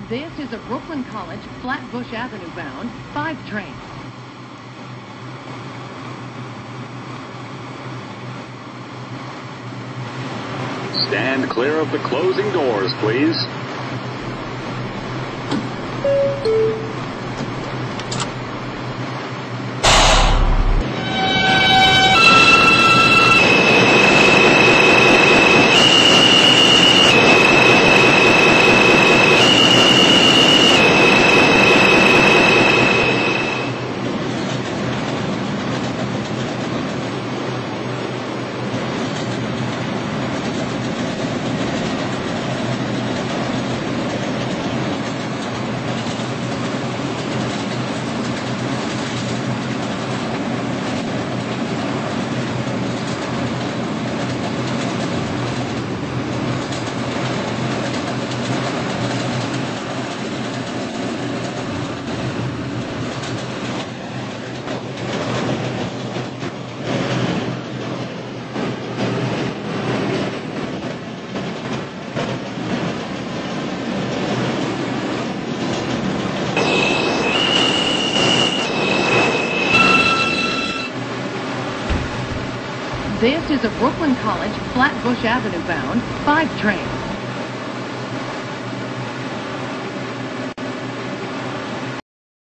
This is a Brooklyn College, Flatbush Avenue bound 5 train. Stand clear of the closing doors, please. This is a Brooklyn College, Flatbush Avenue bound 5 train.